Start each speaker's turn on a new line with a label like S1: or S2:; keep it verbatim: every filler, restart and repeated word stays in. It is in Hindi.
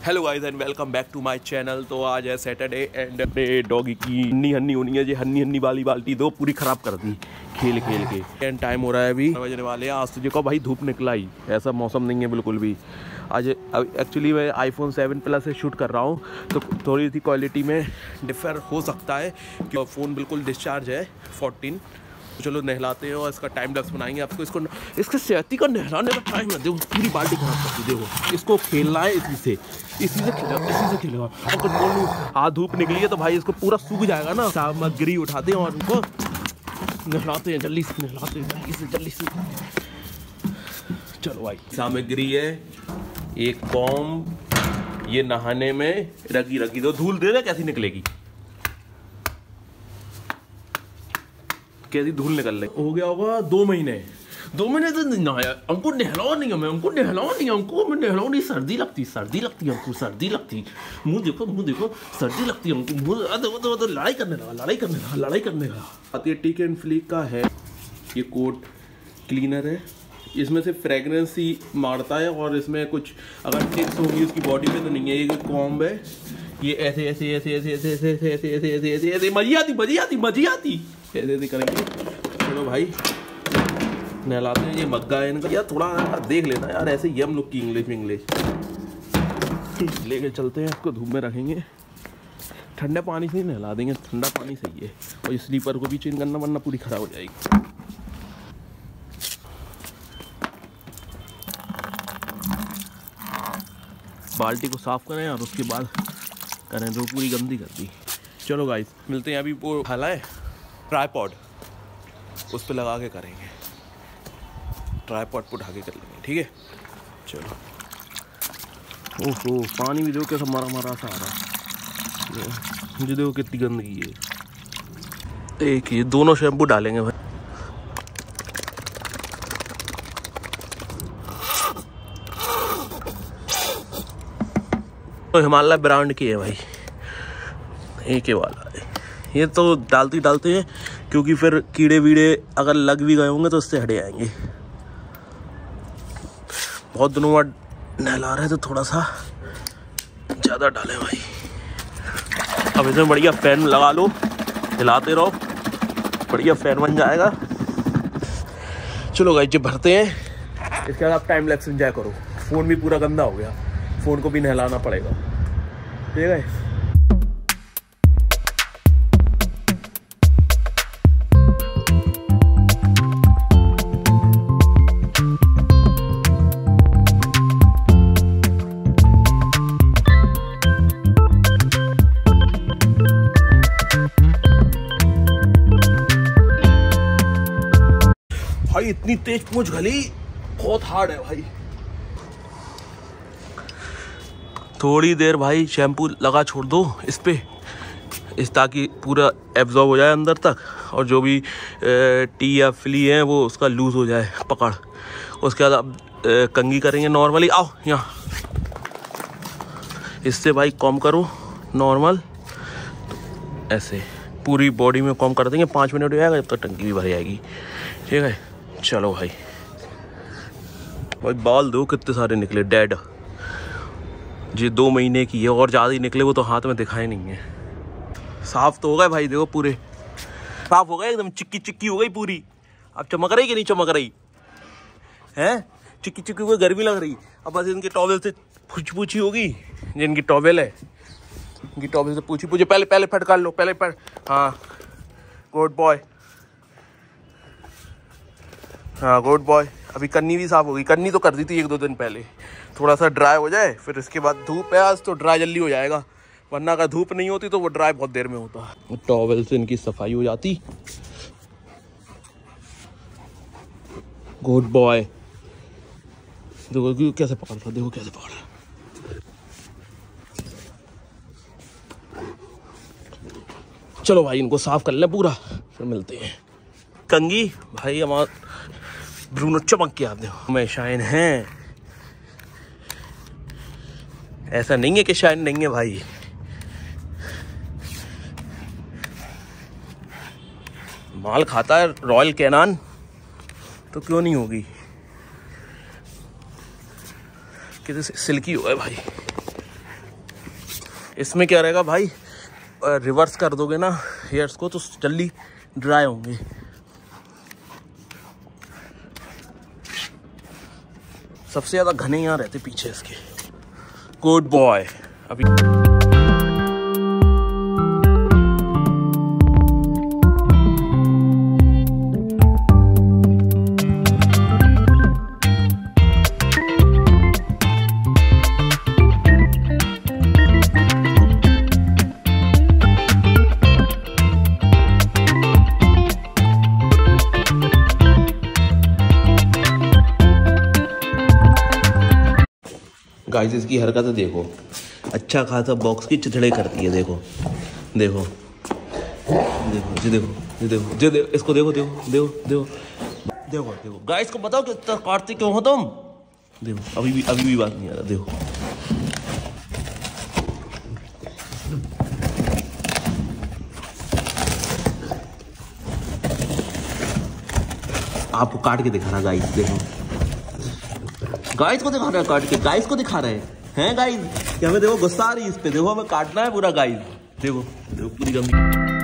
S1: Hello guys and welcome back to my channel. तो आज है सैटरडे एंड अपने डॉगी की हन्नी हन्नी होनी है। ये हन्नी हन्नी वाली बाल्टी दो पूरी ख़राब कर दी खेल खेल के। एंड टाइम हो रहा है अभी बजने वाले हैं। आज तो देखो भाई धूप निकला ही, ऐसा मौसम नहीं है बिल्कुल भी। आज एक्चुअली मैं आईफोन सेवन प्लस से शूट कर रहा हूँ तो थोड़ी सी क्वालिटी में डिफ़र हो सकता है कि फ़ोन बिल्कुल डिस्चार्ज है फोर्टीन। चलो नहलाते हैं और इसका टाइम लैप्स बनाएंगे आपको। इसको इसके सेहती का नहलाने का टाइम है। देखो पूरी बाल्टी खराब कर दी। देखो इसको खेलना है इसी से इसी से खेलेगा इसी से खेलेगा। अगर बोलूँ आज धूप निकली है तो भाई इसको पूरा सूख जाएगा ना। सामग्री उठाते हैं और उनको नहलाते हैं, जल्दी से नहलाते हैं, जल्दी से जल्दी से। चलो भाई सामग्री है एक कॉम्ब, ये नहाने में रगी रगी दो। धूल दे दे कैसी निकलेगी, कैसी धूल निकल रही। हो गया होगा दो महीने दो महीने तो नहीं नहाया। हमको नहलाओ नहीं है, मैं हमको नहलाओ नहीं हमको मैं नहलाओ नहीं। सर्दी लगती सर्दी लगती हमको सर्दी लगती। मुंह देखो मुंह देखो सर्दी लगती हमको। मुंह लड़ाई करने लगा लड़ाई करने लगा लड़ाई करने लगा। आती है टिक एंड फ्लिक का है ये कोट क्लीनर है। इसमें से फ्रेगरेंस ही मारता है और इसमें कुछ अगर टिक्स होगी उसकी बॉडी पे तो नहीं है। ये कॉम्ब है, ये ऐसे ऐसे ऐसे ऐसे ऐसे ऐसे ऐसे ऐसे ऐसे ऐसे ऐसे ऐसे मजी आती मजी आती मजी आती ऐसे ऐसे करेंगे। चलो भाई नहलाते हैं। ये मग्गा है इनका। यार थोड़ा देख लेना यार, ऐसे ही हम लोग की इंग्लिश में इंग्लिश लेके चलते हैं। इसको धूप में रखेंगे, ठंडे पानी से ही नहला देंगे। ठंडा पानी सही है। और ये स्लीपर को भी चेंज करना वरना पूरी खराब हो जाएगी। बाल्टी को साफ करें और उसके बाद करें तो पूरी गंदी कर दी। चलो गाइस मिलते हैं। अभी वो हाला है ट्राईपॉड, उस पर लगा के करेंगे। ट्राईपॉड पर उठा के कर लेंगे, ठीक है। चलो ओहो पानी भी देखो कैसा मरा मरा सा आ रहा है। मुझे देखो कितनी गंदगी है। एक ये दोनों शैम्पू डालेंगे भाई। तो हिमालय ब्रांड की है भाई, एक ही वाला है। ये तो डालते डालते हैं क्योंकि फिर कीड़े वीड़े अगर लग भी गए होंगे तो उससे हट जाएंगे। बहुत दिनों बाद नहला रहे तो थोड़ा सा ज़्यादा डालें भाई। अब इसमें बढ़िया फैन लगा लो, हिलाते रहो, बढ़िया फैन बन जाएगा। चलो गाइस जब भरते हैं इसके बाद आप टाइम लैप्स एंजॉय करो। फ़ोन भी पूरा गंदा हो गया, फ़ोन को भी नहलाना पड़ेगा, ठीक है। भाई इतनी तेज पूंछ गली, बहुत हार्ड है भाई। थोड़ी देर भाई शैम्पू लगा छोड़ दो इस पे, इस ताकि पूरा एब्जॉर्ब हो जाए अंदर तक और जो भी टी या फ्ली है वो उसका लूज हो जाए पकड़। उसके बाद अब कंघी करेंगे नॉर्मली। आओ यहाँ इससे भाई कॉम करो नॉर्मल, ऐसे पूरी बॉडी में कॉम कर देंगे। पाँच मिनट हो जाएगा जब तक टंकी भी भर जाएगी, ठीक है। चलो भाई भाई बाल दो कितने सारे निकले डेड। जी दो महीने की है और ज़्यादा ही निकले, वो तो हाथ में दिखाए नहीं है। साफ तो हो गए भाई, देखो पूरे साफ हो गए एकदम। चिक्की चिक्की हो गई पूरी। अब चमक रही कि नहीं चमक रही है? चिक्की चिक्की को गर्मी लग रही। अब बस इनके टॉवेल से पूछ पूछी होगी, जिनकी टॉवेल है इनकी टॉवेल से पूछी पूछी। पहले पहले फटकार लो पहले पर। हाँ गुड बॉय, हाँ गुड बॉय। अभी कन्नी भी साफ होगी। कन्नी तो कर दी थी एक दो दिन पहले। थोड़ा सा ड्राई हो जाए फिर इसके बाद धूप है आज तो ड्राई जल्दी हो जाएगा, वरना अगर धूप नहीं होती तो वो ड्राई बहुत देर में होता है। टॉवेल से इनकी सफाई हो जाती। Good boy. देखो कैसे पकड़ रहा, देखो कैसे पकड़ रहा। चलो भाई इनको साफ कर ले पूरा, फिर मिलते हैं। कंगी भाई हमारा ब्रूनो चमक के आप देखो मैं शाइन है। ऐसा नहीं है कि शाइन नहीं है भाई। माल खाता है रॉयल कैनान तो क्यों नहीं होगी। कितने सिल्की हुआ है भाई। इसमें क्या रहेगा भाई, रिवर्स कर दोगे ना हेयर्स को तो जल्दी ड्राई होंगे। सबसे ज्यादा घने यहाँ रहते पीछे इसके। Good boy. अभी गाइस इसकी हरकतें देखो, अच्छा खासा बॉक्स की चिथड़े करती है। देखो देखो देखो जी, देखो जी, देखो जी, देखो इसको, देखो देखो देखो देखो देखो देखो गाइस को बताओ कि इतना काटते क्यों हो तुम। देखो अभी भी अभी भी बात नहीं आ रहा। देखो आपको काट के दिखा रहा गाइस। देखो गाइस को दिखा रहा है काट के, गाइस को दिखा रहे हैं हैं गाइस। हमें देखो गुस्सा आ रही है इस पे। देखो हमें काटना है पूरा गाइस। देखो देखो पूरी गंदी